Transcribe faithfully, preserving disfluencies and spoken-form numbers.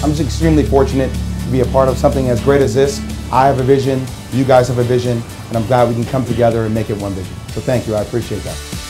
I'm just extremely fortunate to be a part of something as great as this. I have a vision, you guys have a vision, and I'm glad we can come together and make it one vision. So thank you, I appreciate that.